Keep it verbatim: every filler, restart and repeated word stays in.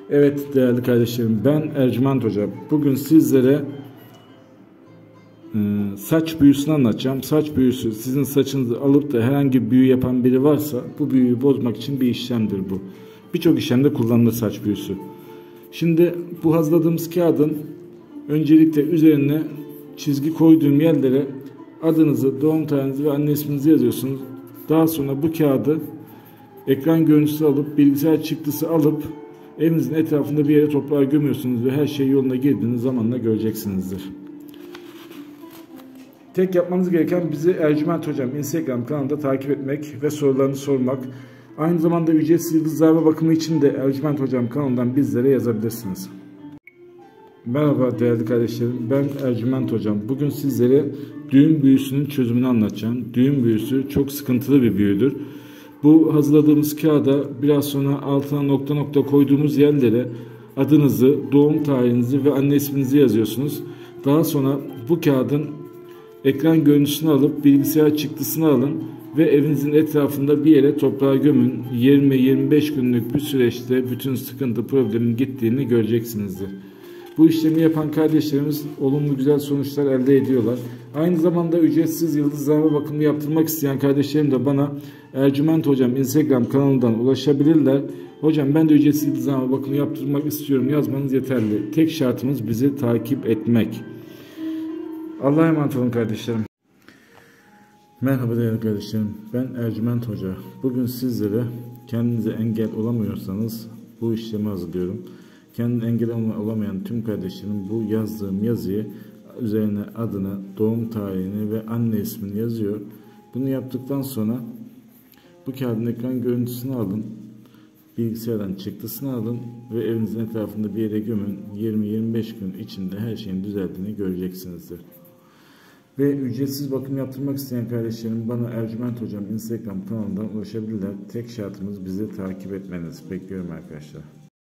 Evet değerli kardeşlerim, ben Ercüment Hoca. Bugün sizlere e, saç büyüsünü anlatacağım. Saç büyüsü, sizin saçınızı alıp da herhangi bir büyü yapan biri varsa bu büyüyü bozmak için bir işlemdir bu. Birçok işlemde kullanılır saç büyüsü. Şimdi bu hazırladığımız kağıdın öncelikle üzerine çizgi koyduğum yerlere adınızı, doğum tarihinizi ve anne isminizi yazıyorsunuz. Daha sonra bu kağıdı ekran görüntüsü alıp, bilgisayar çıktısı alıp evinizin etrafında bir yere toprağa gömüyorsunuz ve her şey yoluna girdiğiniz zamanla göreceksinizdir. Tek yapmanız gereken bizi Ercüment Hocam Instagram kanalında takip etmek ve sorularını sormak. Aynı zamanda ücretsiz yıldızlarla bakımı için de Ercüment Hocam kanalından bizlere yazabilirsiniz. Merhaba değerli kardeşlerim, ben Ercüment Hocam. Bugün sizlere düğüm büyüsünün çözümünü anlatacağım. Düğüm büyüsü çok sıkıntılı bir büyüdür. Bu hazırladığımız kağıda biraz sonra altına nokta nokta koyduğumuz yerlere adınızı, doğum tarihinizi ve anne isminizi yazıyorsunuz. Daha sonra bu kağıdın ekran görüntüsünü alıp bilgisayar çıktısını alın ve evinizin etrafında bir yere toprağa gömün. yirmi yirmi beş günlük bir süreçte bütün sıkıntı problemin gittiğini göreceksinizdir. Bu işlemi yapan kardeşlerimiz olumlu güzel sonuçlar elde ediyorlar. Aynı zamanda ücretsiz yıldızlarla bakımı yaptırmak isteyen kardeşlerim de bana Ercüment Hocam Instagram kanalından ulaşabilirler. Hocam ben de ücretsiz yıldızlarla bakımı yaptırmak istiyorum yazmanız yeterli. Tek şartımız bizi takip etmek. Allah'a emanet olun kardeşlerim. Merhaba değerli kardeşlerim. Ben Ercüment Hoca. Bugün sizlere kendinize engel olamıyorsanız bu işlemi hazırlıyorum. Kendine engel olamayan tüm kardeşlerim bu yazdığım yazıyı üzerine adını, doğum tarihini ve anne ismini yazıyor. Bunu yaptıktan sonra bu kağıdın ekran görüntüsünü alın, bilgisayardan çıktısını alın ve evinizin etrafında bir yere gömün. yirmi yirmi beş gün içinde her şeyin düzeldiğini göreceksinizdir. Ve ücretsiz bakım yaptırmak isteyen kardeşlerim bana Ercüment Hocam Instagram kanalından ulaşabilirler. Tek şartımız bizi takip etmeniz. Bekliyorum arkadaşlar.